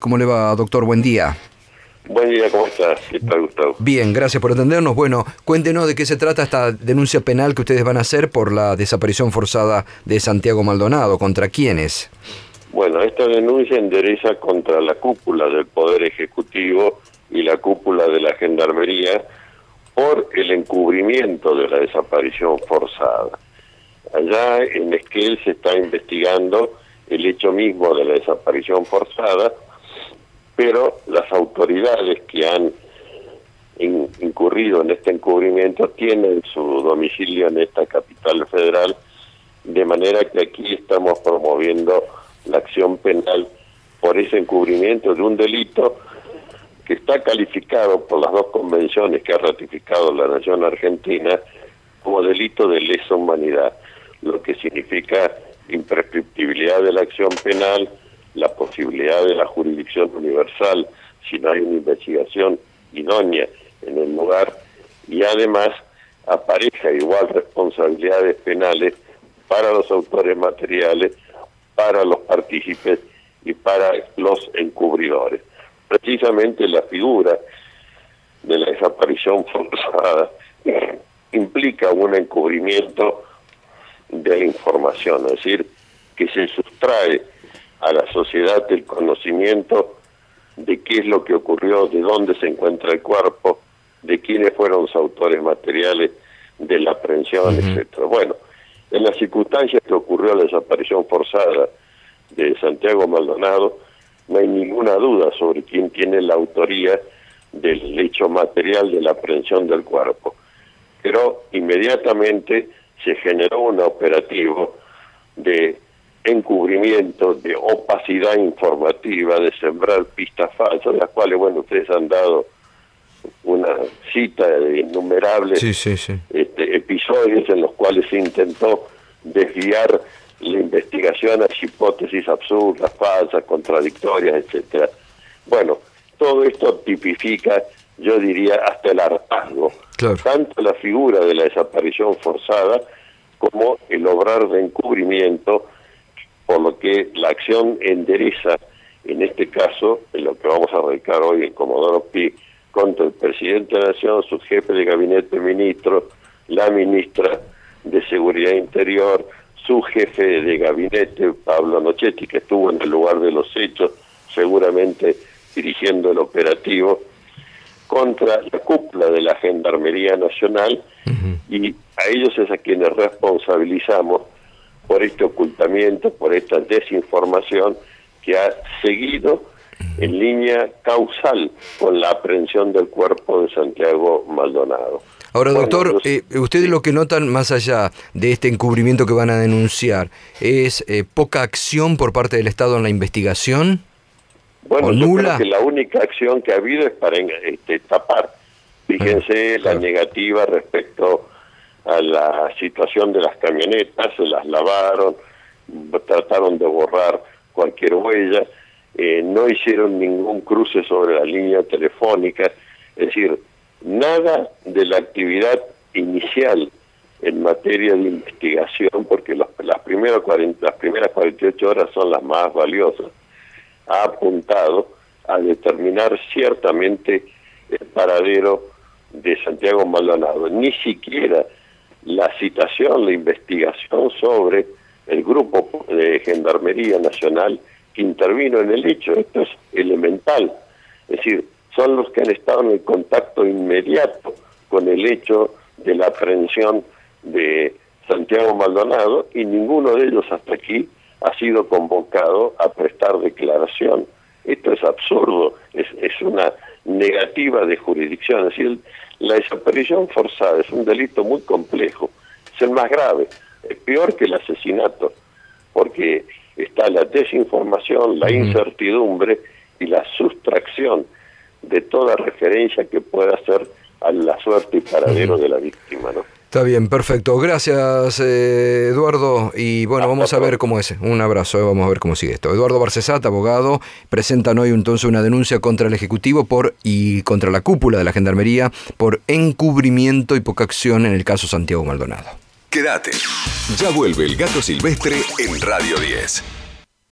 ¿Cómo le va, doctor? Buen día. Buen día, ¿cómo estás? ¿Qué tal, Gustavo? Bien, gracias por atendernos. Bueno, cuéntenos de qué se trata esta denuncia penal que ustedes van a hacer por la desaparición forzada de Santiago Maldonado. ¿Contra quiénes? Bueno, esta denuncia endereza contra la cúpula del Poder Ejecutivo y la cúpula de la Gendarmería por el encubrimiento de la desaparición forzada. Allá en Esquel se está investigando el hecho mismo de la desaparición forzada, pero las autoridades que han incurrido en este encubrimiento tienen su domicilio en esta capital federal, de manera que aquí estamos promoviendo la acción penal por ese encubrimiento de un delito que está calificado por las dos convenciones que ha ratificado la nación argentina como delito de lesa humanidad, lo que significa imprescriptibilidad de la acción penal, la posibilidad de la jurisdicción universal si no hay una investigación idónea en el lugar, y además apareja igual responsabilidades penales para los autores materiales, para los partícipes y para los encubridores. Precisamente la figura de la desaparición forzada implica un encubrimiento de la información, es decir, que se sustrae a la sociedad el conocimiento de qué es lo que ocurrió, de dónde se encuentra el cuerpo, de quiénes fueron los autores materiales de la aprehensión, etcétera. Bueno, en las circunstancias que ocurrió la desaparición forzada de Santiago Maldonado, no hay ninguna duda sobre quién tiene la autoría del hecho material de la aprehensión del cuerpo. Pero inmediatamente se generó un operativo de encubrimiento, de opacidad informativa, de sembrar pistas falsas, de las cuales, bueno, ustedes han dado una cita de innumerables episodios en los cuales se intentó desviar la investigación a hipótesis absurdas, falsas, contradictorias, etcétera. Bueno, todo esto tipifica, yo diría, hasta el hartazgo, tanto la figura de la desaparición forzada como el obrar de encubrimiento, por lo que la acción endereza, en este caso, en lo que vamos a radicar hoy en Comodoro Pi, contra el presidente de la Nación, su jefe de gabinete ministro, la ministra de Seguridad Interior, su jefe de gabinete, Pablo Nochetti, que estuvo en el lugar de los hechos, seguramente dirigiendo el operativo, contra la cúpula de la Gendarmería Nacional, y a ellos es a quienes responsabilizamos por este ocultamiento, por esta desinformación que ha seguido en línea causal con la aprehensión del cuerpo de Santiago Maldonado. Ahora, doctor, ustedes lo que notan más allá de este encubrimiento que van a denunciar, ¿es poca acción por parte del Estado en la investigación? Bueno, ¿O yo nula? creo que la única acción que ha habido es para tapar. Fíjense la negativa respecto a la situación de las camionetas, se las lavaron, trataron de borrar cualquier huella, no hicieron ningún cruce sobre la línea telefónica, es decir, nada de la actividad inicial en materia de investigación, porque las primeras 48 horas son las más valiosas, ha apuntado a determinar ciertamente el paradero de Santiago Maldonado. Ni siquiera la citación, la investigación sobre el grupo de Gendarmería Nacional que intervino en el hecho. Esto es elemental. Es decir, son los que han estado en el contacto inmediato con el hecho de la aprehensión de Santiago Maldonado, y ninguno de ellos hasta aquí ha sido convocado a prestar declaración. Esto es absurdo, es una negativa de jurisdicción. Es decir, la desaparición forzada es un delito muy complejo, es el más grave, es peor que el asesinato, porque está la desinformación, la incertidumbre y la sustracción de toda referencia que pueda ser a la suerte y paradero de la víctima, ¿no? Está bien, perfecto. Gracias, Eduardo. Y bueno, vamos a ver cómo es. Un abrazo, vamos a ver cómo sigue esto. Eduardo Barcesat, abogado, presentan hoy entonces una denuncia contra el Ejecutivo y contra la cúpula de la Gendarmería por encubrimiento y poca acción en el caso Santiago Maldonado. Quédate. Ya vuelve El Gato Silvestre en Radio 10.